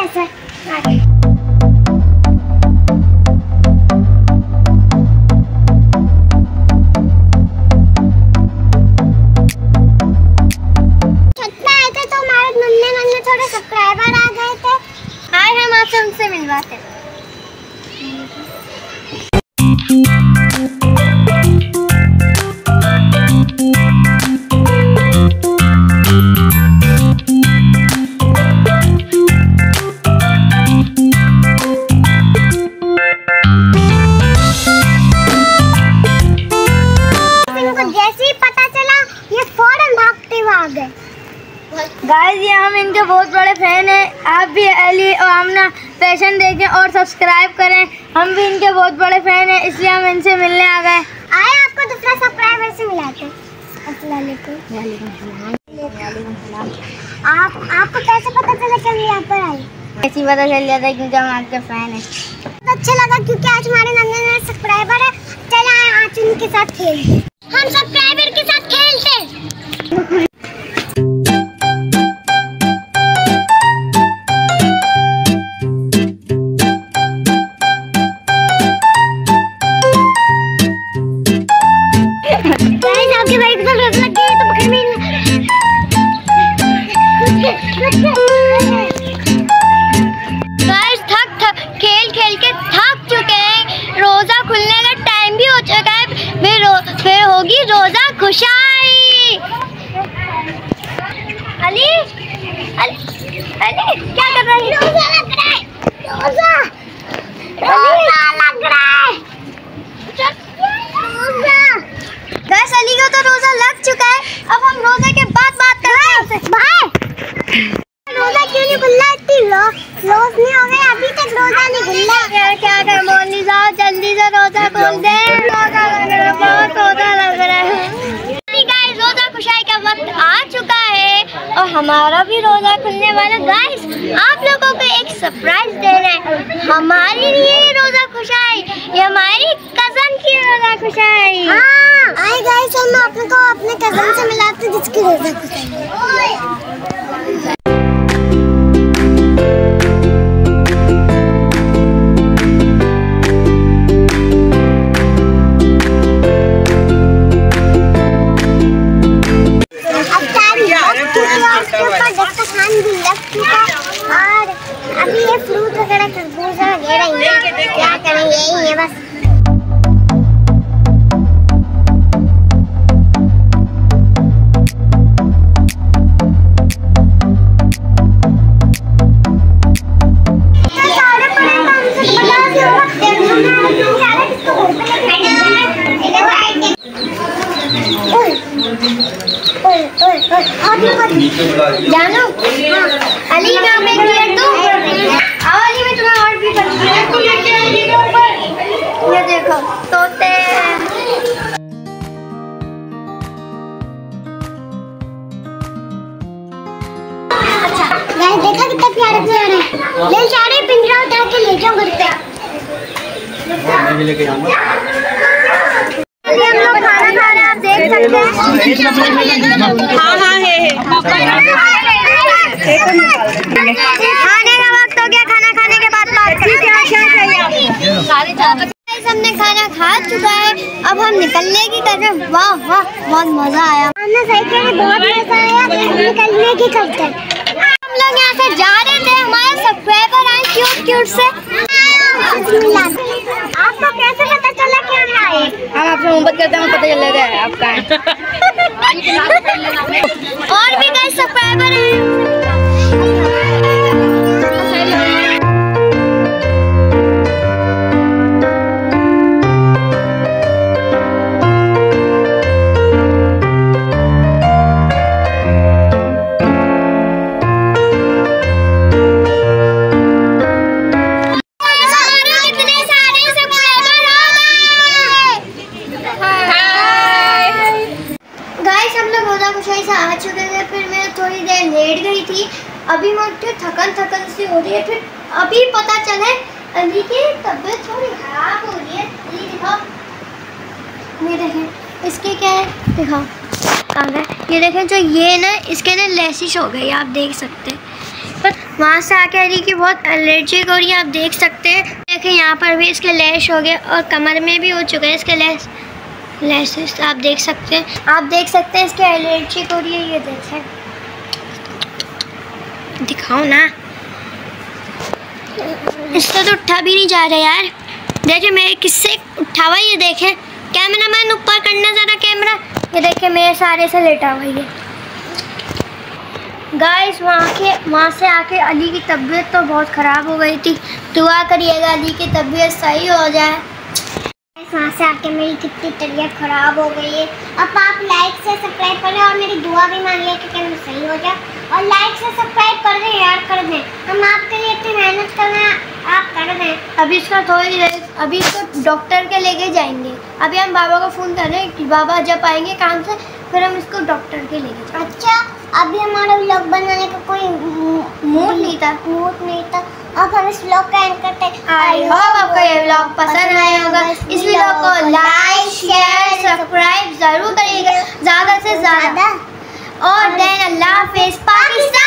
ऐसे। थोड़े सब्सक्राइबर आ गए थे, आए हम आपसे उनसे मिलवाते। इनको जैसे ही पता चला ये फौरन भागते हुए आ गए। गाइस ये हम इनके बहुत बड़े फैन हैं। आप भी अली और आमना फैशन देखें और सब्सक्राइब करें। हम भी इनके बहुत बड़े फैन हैं, इसलिए हम इनसे मिलने आ गए। आए आपको दूसरा सब्सक्राइबर से मिलाते। अस्सलाम वालेकुम। आपको कैसे पता चला कि हम यहाँ पर आए? ऐसे ही पता चल जाता है क्योंकि हम आपके फैन हैं। तो अच्छा लगा क्योंकि आज हमारे नन्हे सब्सक्राइबर है। चले आए आज उनके साथ खेलते। हम सब्सक्राइबर के साथ खेलते। खेल के थक चुके हैं, रोजा खुलने का टाइम भी हो चुका है। फिर होगी रोजा खुशाई। अली क्या कर रही है? रोजा लग रहा है। रोजा लग रहा है। बस अली को तो रोजा लग चुका है। अब हम रोजे के बाद बात करते हैं। रोजा क्यों नहीं खुल रहा? रोज नहीं हो गए अभी तक रोजा नहीं खुल रहा। क्या कर मोनी साहब, जल्दी से रोजा खोल दे। बहुत रोजा लग रहा है। गाइस रोजा खुशाई का वक्त आ चुका है और हमारा भी रोजा खुलने वाला। गाइस आप लोगों को एक सरप्राइज देना है हमारे लिए। रोजा खुशाई ये हमारी कजन की रोजा खुशाई। आए गाइस हम आपको अपने कजन से मिलाते जिसकी रोजा खुशाई। और अभी ये फ्रूट वगैरह खरबूजा वगैरह क्या करेंगे, यही है बस। जानू अली मैं एक प्लेट दूं? आओ अली मैं तुम्हें और भी ये देखो तोते। अच्छा गाइस देखा कितना प्यारे प्यारे हैं। ले सारे पिंजरा उठा के ले जाओ घर पे। हम लोग खाना खा रहे हैं, आप देख सकते हैं। हाँ है। खाने का वक्त हो गया, खाना खाने के बाद बात करते हैं। क्या चाहिए? हमने खाना खा चुका है, अब हम निकलने की कर रहे हैं। वाह वाह बहुत मजा आया। सही कह रहे, बहुत मजा आया। निकलने की करते हैं। हम लोग यहाँ से जा रहे थे, हमारे सब्सक्राइबर आए क्यूट से। आपको कैसे पता चला कि हम आए? हम आपसे मोहब्बत करते हैं, पता चल गया है आपका। और भी कई सब्सक्राइबर हैं। आ चुके थे, फिर मैं थोड़ी देर लेट गई थी। अभी मुझे थकन सी हो रही है। फिर अभी पता चला अली की तबीयत थोड़ी खराब हो रही है। अली दिखाओ, ये देखें इसके क्या है, दिखाओ कहाँ है। ये देखें जो ये ना इसके ना लैसिश हो गई, आप देख सकते हैं। वहाँ से आके अली की बहुत एलर्जिक हो रही है, आप देख सकते हैं। देखिए यहाँ पर भी इसके लैश हो गए और कमर में भी हो चुके हैं इसके लैशेस, आप देख सकते हैं। आप देख सकते हैं इसके एलर्जिक हो रही है, ये देखें, दिखाओ ना, इससे तो उठा भी नहीं जा रहा यार। देखिए मैं किससे उठा हुआ, ये देखें, कैमरा मैन ऊपर करना ज़रा कैमरा, ये देखें मेरे सारे से लेटा हुआ है। गाइस वहाँ से आके अली की तबीयत तो बहुत ख़राब हो गई थी, दुआ करिएगा अली की तबीयत सही हो जाए। वहाँ से आके मेरी कितनी तबीयत ख़राब हो गई है। अब आप लाइक से सब्सक्राइब करें और मेरी दुआ भी मांगिए कि मैं सही हो जाए। और लाइक से सब्सक्राइब कर दें यार, कर दें, हम आपके लिए इतनी मेहनत कर रहे हैं, आप कर दें। अभी इसका थोड़ी देर, अभी इसको डॉक्टर के लेके जाएंगे। अभी हम बाबा को फ़ोन कर रहे हैं कि बाबा जब आएंगे काम से फिर हम इसको डॉक्टर के लेके जाएंगे। अच्छा, अभी हमारा व्लॉग बनाने का कोई मूड नहीं था। अब हम इस व्लॉग का एंड करते हैं। आई होप आपको ये व्लॉग पसंद आया होगा। इस व्लॉग को लाइक शेयर सब्सक्राइब ज़रूर करिएगा ज़्यादा से ज़्यादा। और देन अल्लाह हाफिज़ पाकिस्तान।